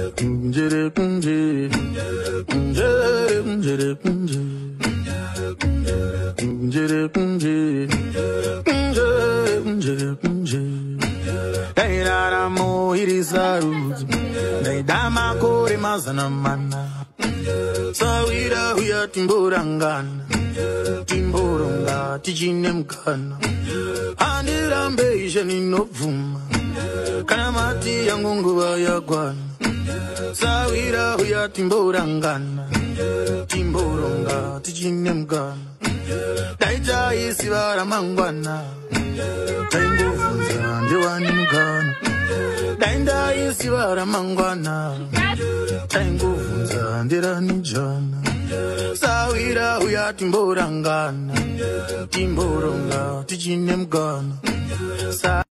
Punjere punjere punjere punjere punjere punjere punjere punjere Dairara mohiri saruz Daidama kore mazana mana Sawira huya timborangana Timboronga tijine mkana Anirambe ishani novuma Kanamati yangu nguva ya gwana Sawira huya timborangana Timboronga tijine mkana Daija isivara mangwana Taingo funza ndewani mkana Dainda isivara mangwana Taingo funza nderani jana Sawira huya timborangana Timboronga tijine mkana